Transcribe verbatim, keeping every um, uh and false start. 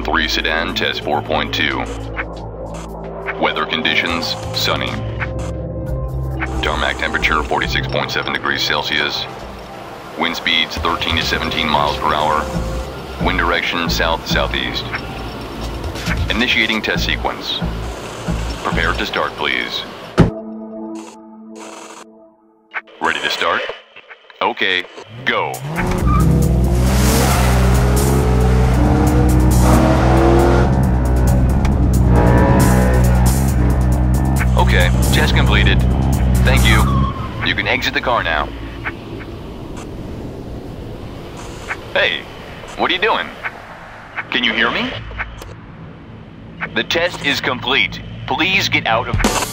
M three Sedan test four point two. Weather conditions, sunny. Tarmac temperature forty-six point seven degrees Celsius. Wind speeds thirteen to seventeen miles per hour. Wind direction south-southeast. Initiating test sequence. Prepare to start, please. Ready to start? Okay, go. Okay, test completed. Thank you. You can exit the car now. Hey, what are you doing? Can you hear me? The test is complete. Please get out of...